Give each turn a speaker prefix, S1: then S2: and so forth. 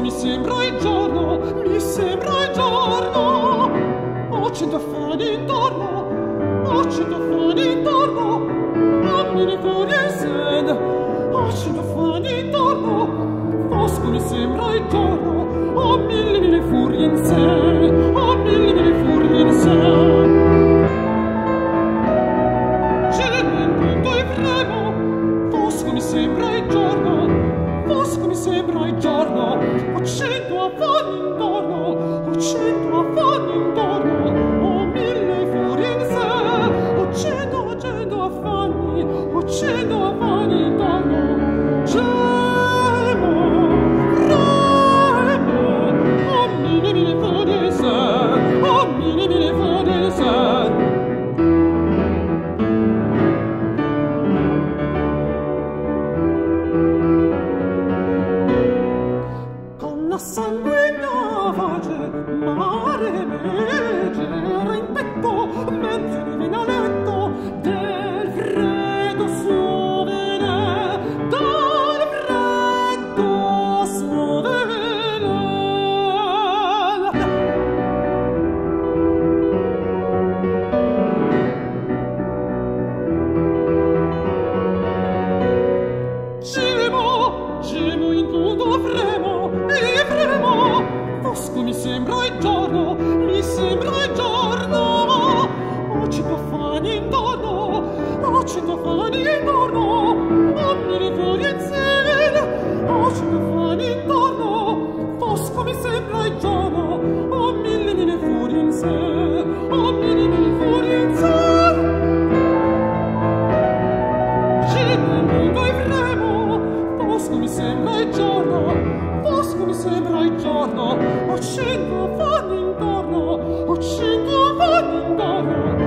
S1: mi sembra il giorno, mi sembra il giorno. Ho 100 affanni intorno, ho 100 affanni intorno, a mille fuori in sen. Ho 100 affanni intorno, fosco mi sembra il giorno, ho mille furie in sé, ho mille furie in sé. Gemo in punto e fremo, fosco mi sembra il giorno, fosco mi sembra il giorno. Ho 100 affanni intorno, ho 100 affanni intorno, ho mille furie in sé. Ho 100 affanni, ho 100 affanni intorno. Gemo, fremo, ho mille furie in sé, ho mille furie in sé. La sanguinava mare leggera in petto, mentre divina a letto del freddo suo venè, del freddo suo venè. Gemo in tutto fremo e fremo, fosco mi sembra il giorno, mi sembra il giorno. Ho 100 affanni intorno, ho 100 affanni intorno, ho mille fuori in sé. Ho 100 affanni intorno, fosco mi sembra il giorno, ho mille fuori in sé, ho mille fuori in sé. Gemo in punto e fremo, fosco mi sembra il giorno, fosco mi sembra il giorno. Ho 100 affanni intorno, ho 100 affanni intorno,